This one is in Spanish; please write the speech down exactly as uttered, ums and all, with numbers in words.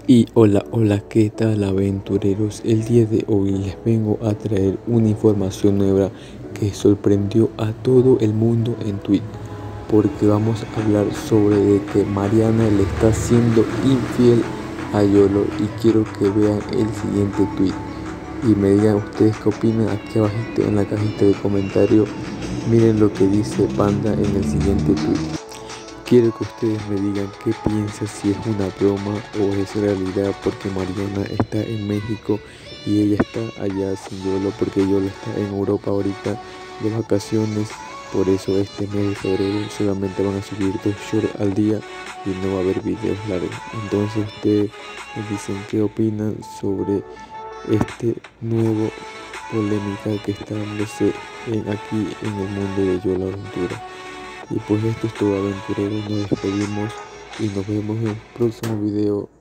Y hola, hola, ¿qué tal aventureros? El día de hoy les vengo a traer una información nueva que sorprendió a todo el mundo en Twitter, porque vamos a hablar sobre de que Mariana le está siendo infiel a Yolo, y quiero que vean el siguiente tweet y me digan ustedes qué opinan aquí abajito en la cajita de comentarios. Miren lo que dice Panda en el siguiente tweet. Quiero que ustedes me digan qué piensan, si es una broma o es realidad, porque Mariana está en México y ella está allá sin Yolo, porque Yolo está en Europa ahorita de vacaciones. Por eso este mes de febrero solamente van a subir dos shorts al día y no va a haber videos largos. Entonces ustedes me dicen qué opinan sobre este nuevo polémica que está dándose en, aquí en el mundo de Yolo Aventura. Y pues esto es todo, aventureros, nos despedimos y nos vemos en el próximo video.